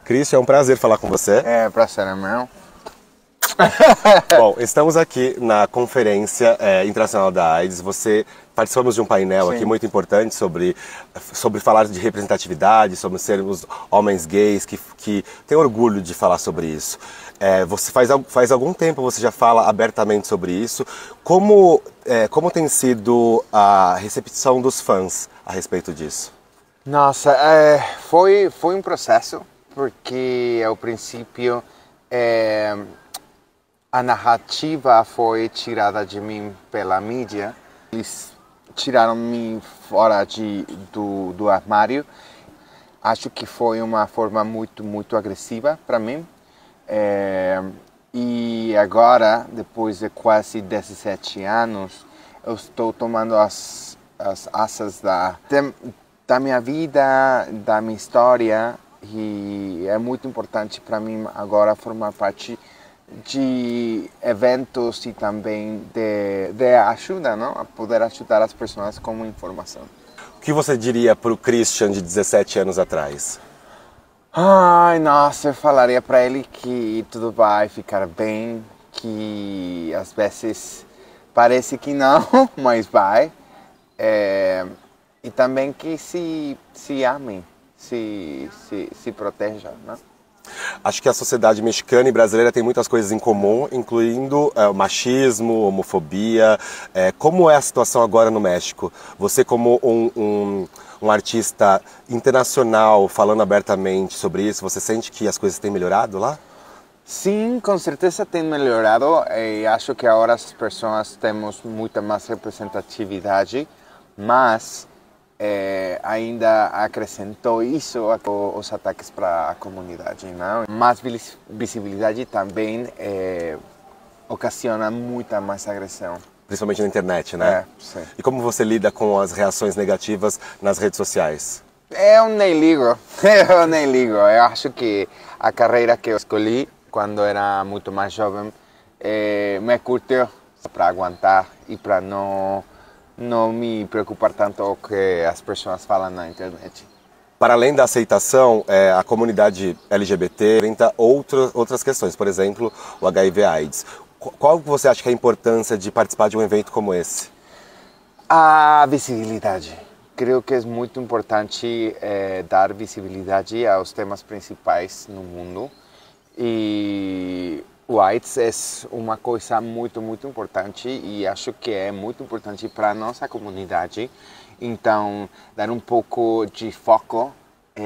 Christian, é um prazer falar com você. É, prazer é meu. Bom, estamos aqui na Conferência Internacional da AIDS. Participamos de um painel aqui muito importante sobre falar de representatividade, sobre sermos homens gays, que têm orgulho de falar sobre isso. Você faz algum tempo você já fala abertamente sobre isso. Como tem sido a recepção dos fãs a respeito disso? Nossa, foi um processo, porque ao princípio a narrativa foi tirada de mim pela mídia. Eles tiraram-me fora do armário. Acho que foi uma forma muito agressiva para mim. E agora, depois de quase 17 anos, eu estou tomando as asas da minha vida, da minha história, e é muito importante para mim agora formar parte de eventos e também de ajuda, não? A poder ajudar as pessoas com informação. O que você diria para o Christian de 17 anos atrás? Ai, nossa, eu falaria para ele que tudo vai ficar bem, que às vezes parece que não, mas vai. E também que se amem, se protejam, né? Acho que a sociedade mexicana e brasileira tem muitas coisas em comum, incluindo machismo, homofobia. Como é a situação agora no México? Você como um artista internacional falando abertamente sobre isso, você sente que as coisas têm melhorado lá? Sim, com certeza tem melhorado. E acho que agora as pessoas temos muita mais representatividade, mas ainda acrescentou isso os ataques para a comunidade, não? Mais visibilidade também ocasiona muita mais agressão. Principalmente na internet, né? Sim. E como você lida com as reações negativas nas redes sociais? Eu nem ligo, eu nem ligo. Eu acho que a carreira que eu escolhi quando era muito mais jovem me curtiu para aguentar e para não me preocupar tanto com o que as pessoas falam na internet. Para além da aceitação, a comunidade LGBT enfrenta outras questões, por exemplo, o HIV/AIDS. Qual você acha que é a importância de participar de um evento como esse? A visibilidade. Creio que é muito importante dar visibilidade aos temas principais no mundo. E o AIDS é uma coisa muito importante e acho que é muito importante para a nossa comunidade. Então, dar um pouco de foco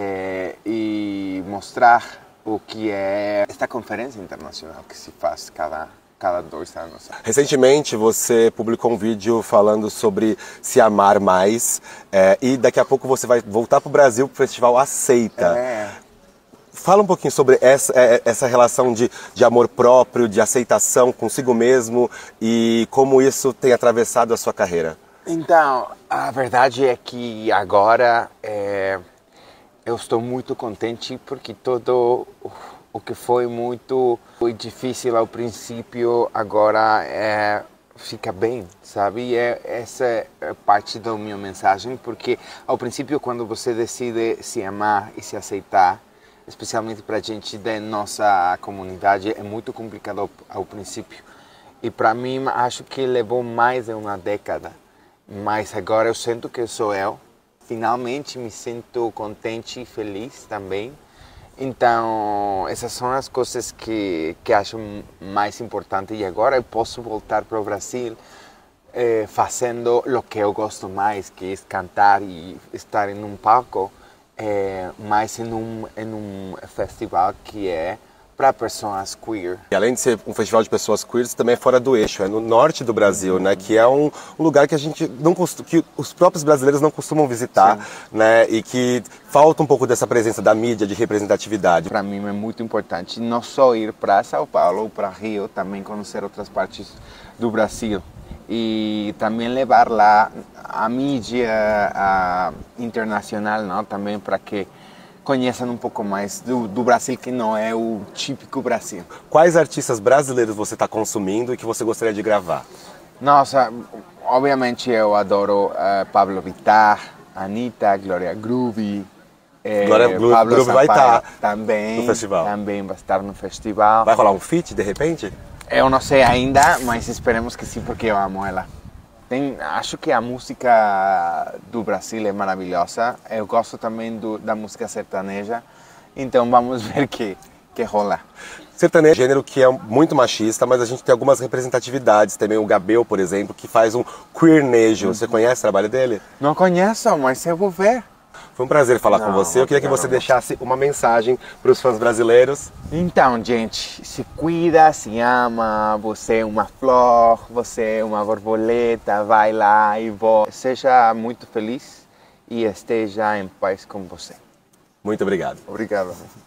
e mostrar o que é esta conferência internacional que se faz cada 2 anos. Recentemente você publicou um vídeo falando sobre se amar mais e daqui a pouco você vai voltar para o Brasil para o Festival Aceita. Fala um pouquinho sobre essa relação de amor próprio, de aceitação consigo mesmo e como isso tem atravessado a sua carreira. Então, a verdade é que agora eu estou muito contente porque todo o que foi muito difícil ao princípio agora fica bem, sabe? Essa é parte da minha mensagem, porque ao princípio quando você decide se amar e se aceitar, especialmente para a gente da nossa comunidade, é muito complicado ao princípio. E para mim, acho que levou mais de uma década. Mas agora eu sinto que sou eu. Finalmente me sinto contente e feliz também. Então, essas são as coisas que acho mais importantes. E agora eu posso voltar para o Brasil fazendo o que eu gosto mais, que é cantar e estar em um palco. Mas em um festival que é para pessoas queer. E além de ser um festival de pessoas queers, também é fora do eixo, é no norte do Brasil, né? Que é um lugar que a gente que os próprios brasileiros não costumam visitar, né? E que falta um pouco dessa presença da mídia, de representatividade. Para mim é muito importante não só ir para São Paulo ou para Rio, também conhecer outras partes do Brasil. E também levar lá a mídia internacional, não? Também para que conheçam um pouco mais do Brasil, que não é o típico Brasil. Quais artistas brasileiros você está consumindo e que você gostaria de gravar? Nossa, obviamente eu adoro Pablo Vittar, Anitta, Gloria Groove, Agora o Pablo Groove vai Sampaio estar também, no festival. também vai estar no festival. Vai rolar um feat, de repente? Eu não sei ainda, mas esperemos que sim, porque eu amo ela. Acho que a música do Brasil é maravilhosa. Eu gosto também da música sertaneja. Então vamos ver que rola. Sertanejo é um gênero que é muito machista, mas a gente tem algumas representatividades. Também o Gabel, por exemplo, que faz um queernejo. Você conhece o trabalho dele? Não conheço, mas eu vou ver. Foi um prazer falar com você. Eu queria que você deixasse uma mensagem para os fãs brasileiros. Então, gente, se cuida, se ama, você é uma flor, você é uma borboleta, vai lá e seja muito feliz e esteja em paz com você. Muito obrigado. Obrigado.